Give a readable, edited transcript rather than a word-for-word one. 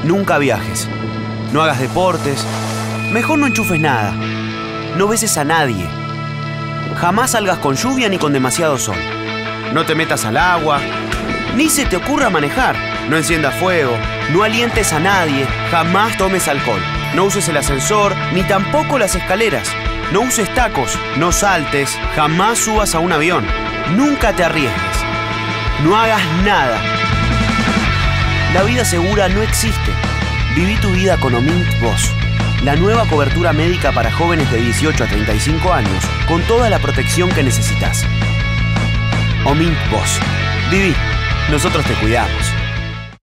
Nunca viajes. No hagas deportes. Mejor no enchufes nada. No beses a nadie. Jamás salgas con lluvia ni con demasiado sol. No te metas al agua. Ni se te ocurra manejar. No enciendas fuego. No alientes a nadie. Jamás tomes alcohol. No uses el ascensor, ni tampoco las escaleras. No uses tacos. No saltes. Jamás subas a un avión. Nunca te arriesgues. No hagas nada. La vida segura no existe. Viví tu vida con Omint Boss. La nueva cobertura médica para jóvenes de 18 a 35 años, con toda la protección que necesitas. Omint Boss. Viví. Nosotros te cuidamos.